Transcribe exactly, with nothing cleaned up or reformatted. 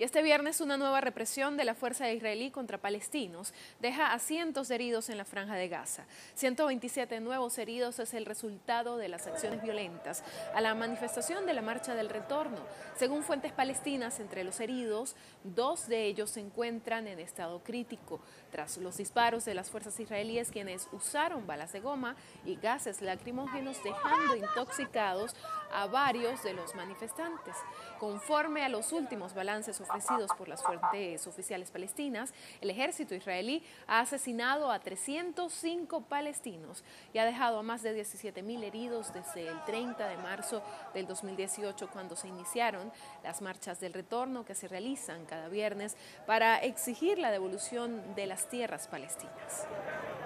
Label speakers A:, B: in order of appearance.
A: Y este viernes una nueva represión de la fuerza israelí contra palestinos deja a cientos de heridos en la Franja de Gaza. ciento veintisiete nuevos heridos es el resultado de las acciones violentas a la manifestación de la Marcha del Retorno. Según fuentes palestinas, entre los heridos, dos de ellos se encuentran en estado crítico tras los disparos de las fuerzas israelíes, quienes usaron balas de goma y gases lacrimógenos, dejando intoxicados a varios de los manifestantes. Conforme a los últimos balances ofrecidos por las fuentes oficiales palestinas, el ejército israelí ha asesinado a trescientos cinco palestinos y ha dejado a más de diecisiete mil heridos desde el treinta de marzo del dos mil dieciocho, cuando se iniciaron las marchas del retorno que se realizan cada viernes para exigir la devolución de las tierras palestinas.